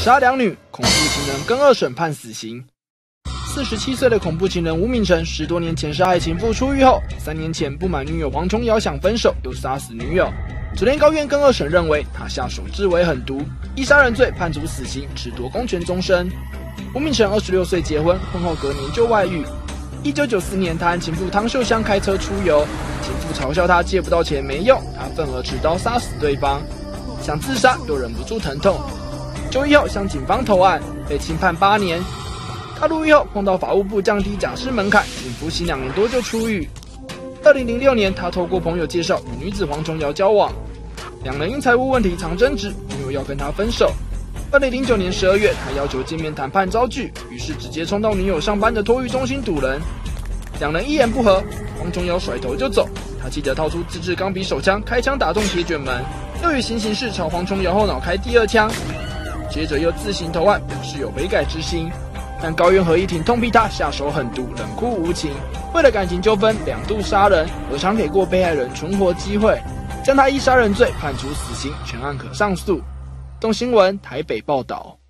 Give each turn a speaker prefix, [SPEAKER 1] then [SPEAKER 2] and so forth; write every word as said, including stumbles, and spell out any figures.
[SPEAKER 1] 杀两女，恐怖情人更二审判死刑。四十七岁的恐怖情人吴敏成，十多年前杀害情妇出狱后，三年前不满女友黄琼瑶想分手，又杀死女友。昨天高院更二审认为他下手至为狠毒，依杀人罪判处死刑，褫夺公权终身。吴敏成二十六岁结婚，婚后隔年就外遇。一九九四年，他和情妇汤秀香开车出游，情妇嘲笑他借不到钱没用，他愤而持刀杀死对方，想自杀又忍不住疼痛。就医后向警方投案，被轻判八年。他入狱后碰到法务部降低假释门槛，仅服刑两年多就出狱。二零零六年，他透过朋友介绍与女子黄琼瑶交往，两人因财务问题常争执，女友要跟他分手。二零零九年十二月，他要求见面谈判遭拒，于是直接冲到女友上班的托育中心堵人，两人一言不合，黄琼瑶甩头就走，他气得掏出自制钢笔手枪开枪打中铁卷门，又以行刑式朝黄琼瑶后脑开第二枪，接着又自行投案，表示有悔改之心。但高院合议庭痛批他下手狠毒、冷酷无情，为了感情纠纷两度杀人，何尝给过被害人存活机会？将他依杀人罪判处死刑，全案可上诉。东新闻台北报道。